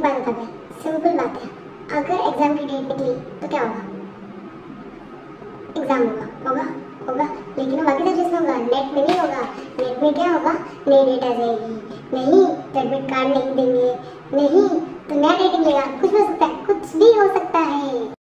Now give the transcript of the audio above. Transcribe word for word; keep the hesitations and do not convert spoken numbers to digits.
बात बता दे, सिंपल बात है, अगर एग्जाम की डेट निकली तो क्या होगा? एग्जाम होगा होगा होगा लेकिन बाकी सब जिसमें होगा, नेट में नहीं होगा। नेट में क्या होगा? नई डेट आ जाएगी, नहीं तो एडमिट कार्ड नहीं देंगे, नहीं तो नया डेट मिलेगा, कुछ भी हो सकता है, कुछ भी हो सकता है।